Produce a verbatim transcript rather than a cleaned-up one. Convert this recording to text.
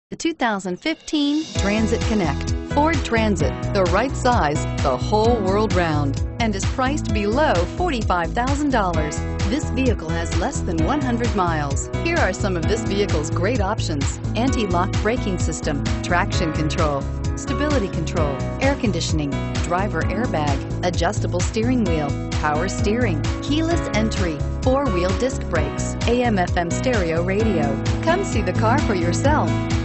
The two thousand fifteen Transit Connect. Ford Transit, the right size the whole world round, and is priced below forty-five thousand dollars. This vehicle has less than one hundred miles. Here are some of this vehicle's great options: anti-lock braking system, traction control, stability control, air conditioning, driver airbag, adjustable steering wheel, power steering, keyless entry, four-wheel disc brakes, A M F M stereo radio. Come see the car for yourself.